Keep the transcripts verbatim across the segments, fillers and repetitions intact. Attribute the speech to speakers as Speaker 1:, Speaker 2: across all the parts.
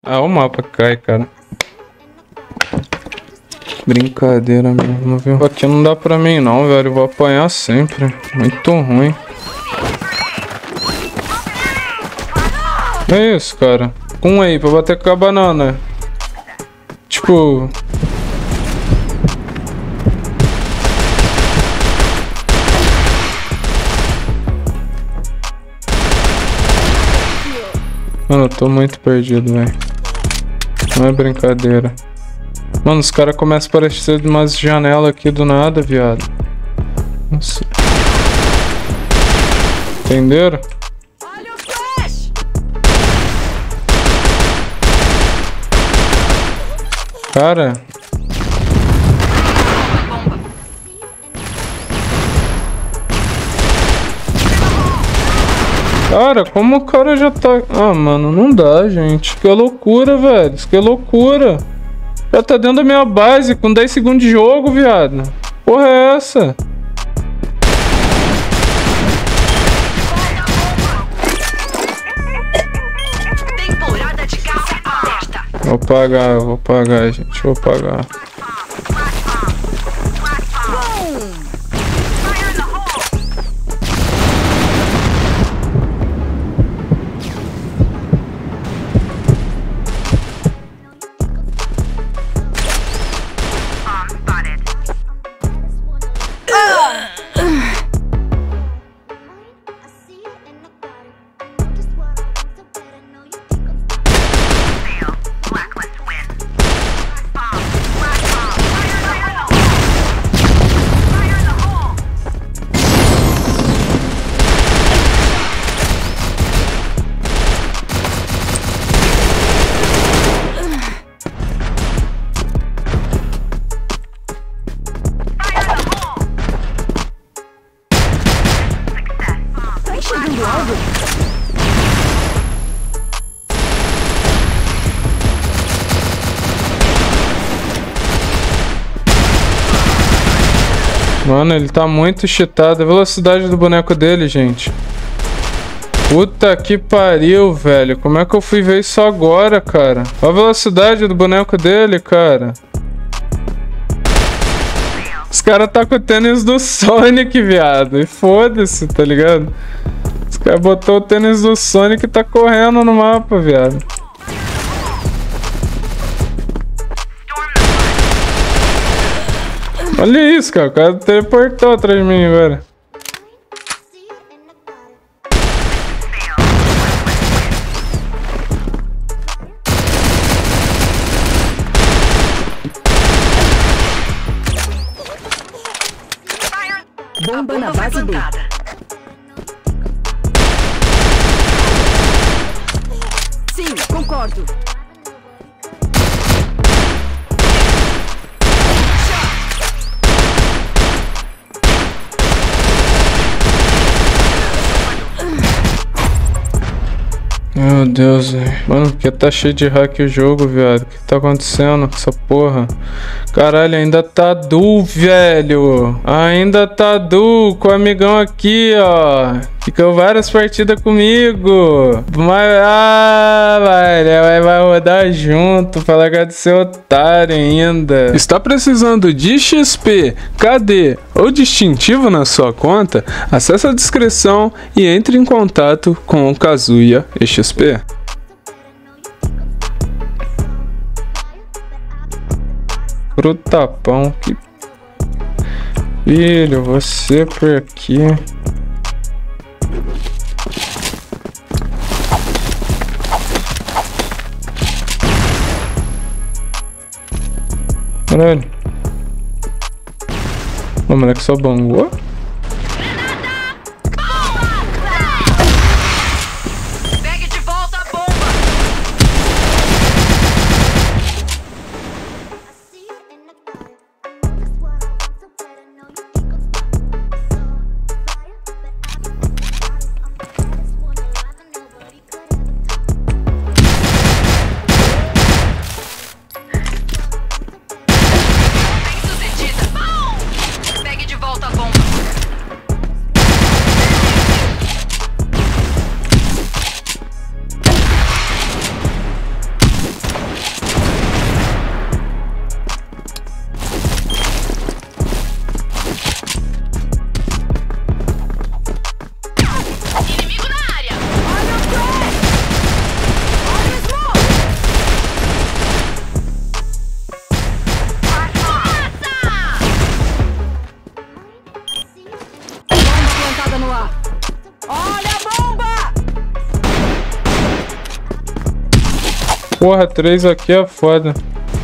Speaker 1: Ah, o mapa cai, cara. Brincadeira mesmo, viu? Aqui não dá pra mim não, velho. Eu vou apanhar sempre. Muito ruim. É isso, cara. Um aí pra bater com a banana. Tipo... Mano, eu tô muito perdido, velho. Não é brincadeira. Mano, os caras começam a aparecer de umas janelas aqui do nada, viado. Nossa. Entenderam? Cara. Cara, como o cara já tá... Ah, mano, não dá, gente. Que loucura, velho. Isso que é loucura. Já tá dentro da minha base com dez segundos de jogo, viado. Porra é essa? Vou pagar, vou pagar, gente. Vou pagar. Mano, ele tá muito cheatado. A velocidade do boneco dele, gente. Puta que pariu, velho. Como é que eu fui ver isso agora, cara? Olha a velocidade do boneco dele, cara. Os caras tá com o tênis do Sonic, viado. E foda-se, tá ligado? Os caras botou o tênis do Sonic e tá correndo no mapa, viado. Olha isso, cara. O cara teleportou atrás de mim agora.
Speaker 2: Bomba na base B. Sim, concordo.
Speaker 1: Meu Deus, velho. Mano, porque tá cheio de hack o jogo, viado. O que tá acontecendo com essa porra? Caralho, ainda tá duo, velho. Ainda tá duo com o amigão aqui, ó. Ficou várias partidas comigo. Mas, ah, velho, vai, vai rodar junto pra largar de ser otário ainda. Está precisando de X P, K D ou distintivo na sua conta? Acesse a descrição e entre em contato com o Kazuya X P. Pro tapão, que filho, você por aqui. Caralho. O moleque só bangou?
Speaker 2: Pegue de volta a bomba. Pegue de volta a bomba.
Speaker 1: Porra, três aqui é foda.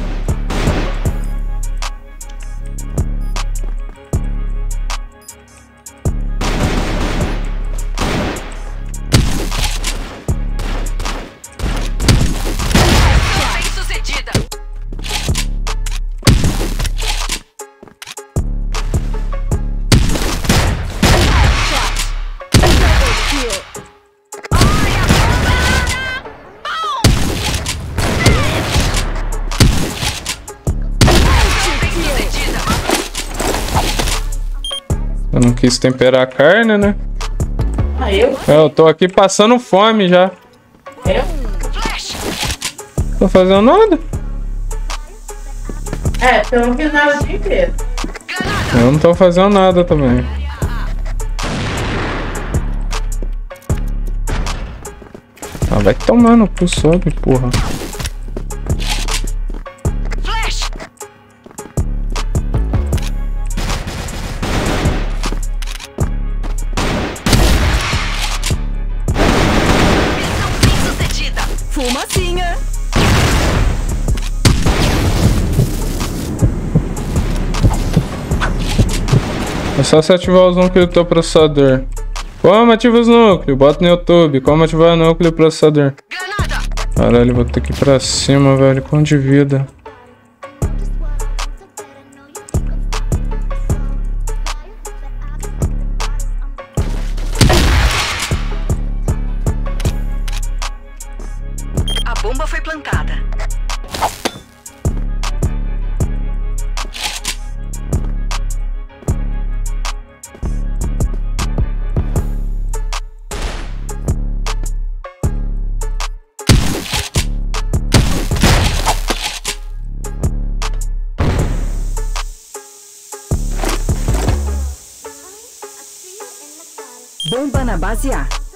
Speaker 2: Bem sucedida.
Speaker 1: Eu não quis temperar a carne, né?
Speaker 3: Ah, eu?
Speaker 1: É, eu tô aqui passando fome já.
Speaker 3: Eu?
Speaker 1: Tô fazendo nada.
Speaker 3: É, porque eu não fiz nada o dia inteiro.
Speaker 1: Eu não tô fazendo nada também. Ah, vai tomar no cu, sobe, porra.
Speaker 2: Flash. Missão bem sucedida. Fumacinha.
Speaker 1: É só você ativar os núcleos do teu processador. Como ativa os núcleos? Bota no YouTube. Como ativar o núcleo do processador?
Speaker 2: Granada.
Speaker 1: Caralho, vou ter que ir pra cima, velho. Quanto de vida?
Speaker 2: A bomba foi plantada. Bomba na base A.